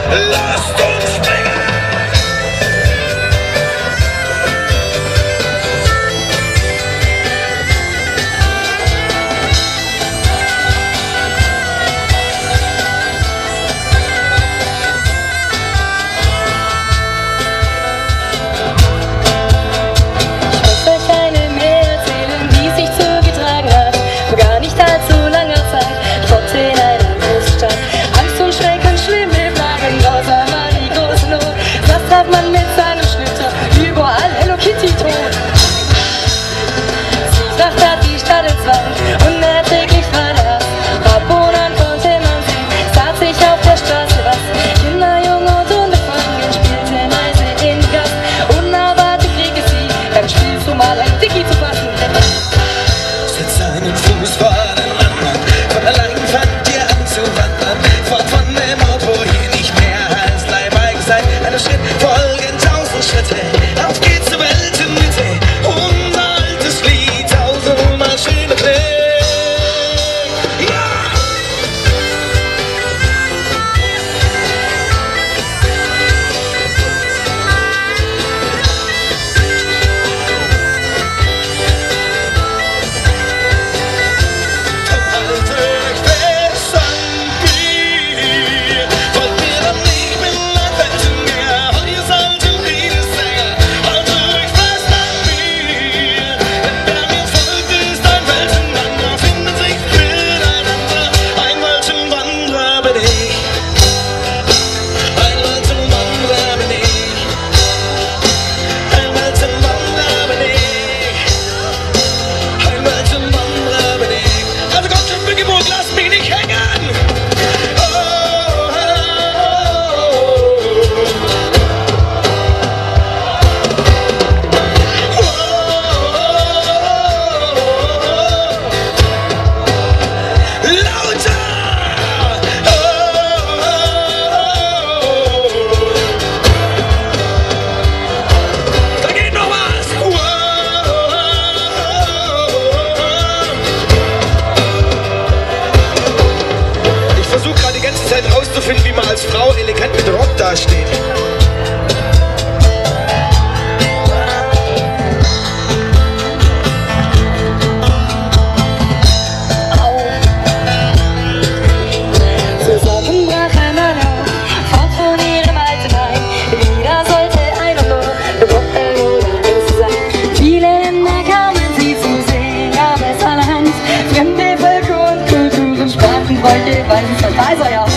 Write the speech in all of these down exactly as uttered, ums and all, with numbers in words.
lasst uns springen! Wie man als Frau elegant mit Rock dasteht. Zusammen brachen man auf, fort von ihrem alten Heim. Wieder sollte einer nur Rocker oder Russe sein. Viele Länder kamen sie zu sehen, gab es allerhand. Fremde Völker und Kulturen, Sprachen, Bräuche, Weisen, Verweiser, ja.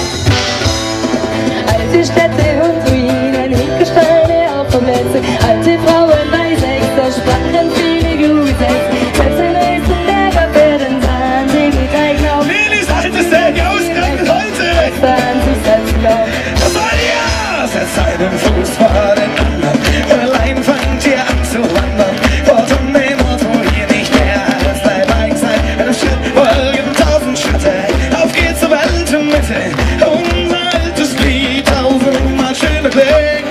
Alte Städte und Ruinen, Hinkelsteine auf vom Netze, alte Frauen bei Sechser, sprachen viele Grüße. Selbst in Eisenberger werden sahen sie mit Eignau. Lilis altes Säge ausgerechnet heute! Das war ja! Setzt einen Fuß vor den anderen, allein fangt ihr an zu wandern. Fort um den Ort, wo ihr nicht mehr alles dabei seid. Einem Schritt folgen tausend Schritte, auf geht's zur Weltmitte. Unser altes Lied, tausendmal schöne Kling.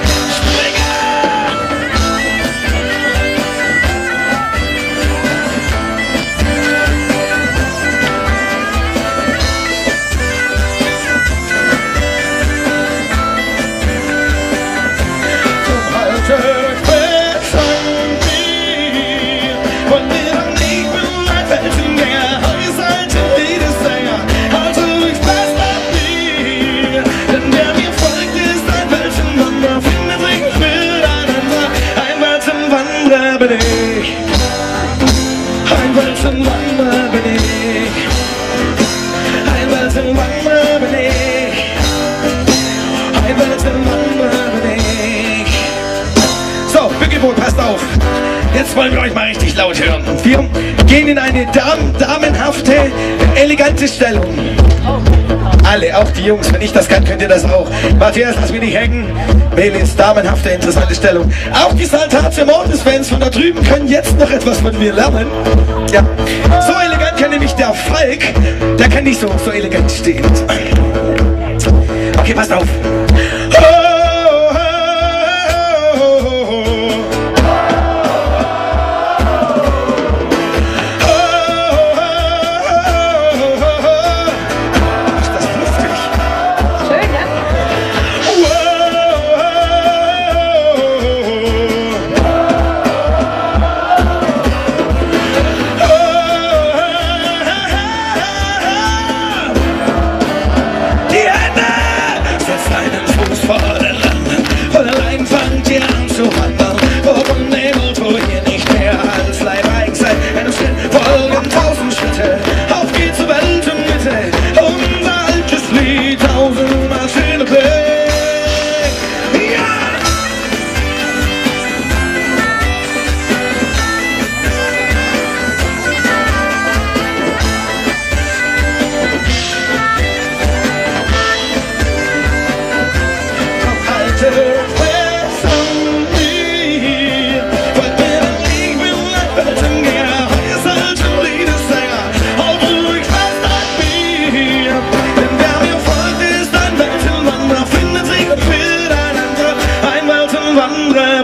Bin ich, ein Walzenwanderer bin ich, ein Walzenwanderer bin ich, ein Walzenwanderer bin ich. So, Bückeboot, passt auf, jetzt wollen wir euch mal richtig laut hören. Und wir gehen in eine Dam damenhafte, elegante Stellung. Alle, auch die Jungs, wenn ich das kann, könnt ihr das auch. Matthias, lass mich nicht hängen. Melis, damenhafte, interessante Stellung. Auch die Saltatio Mortis-Fans von da drüben können jetzt noch etwas von mir lernen. Ja, so elegant kann nämlich der Falk, der kann nicht so, so elegant stehen. Okay, passt auf. Whoa!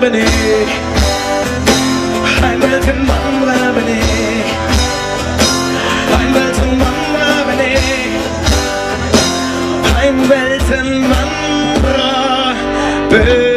bin ich, ein Weltenwanderer bin ich, ein Weltenwanderer bin ich, ein Weltenwanderer bin ich.